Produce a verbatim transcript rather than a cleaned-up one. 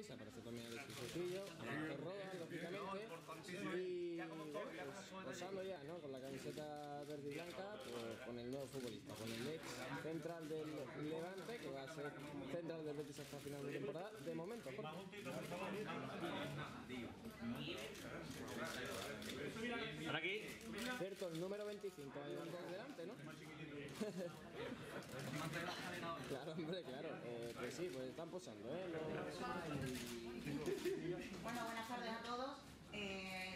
se aparece también el Susillo, Amancio Roda, lógicamente, y bueno, pues, posando ya, ¿no? Con la camiseta verde y blanca, pues, con el nuevo futbolista, con el ex central del Levante, que va a ser central del Betis hasta final de temporada, de momento, Jorge. Ahora aquí. Cierto, el número veinticinco ahí por delante, ¿no? Claro, hombre, claro. Eh, pues sí, pues están posando, ¿eh? Los... Bueno, buenas tardes a todos. Eh,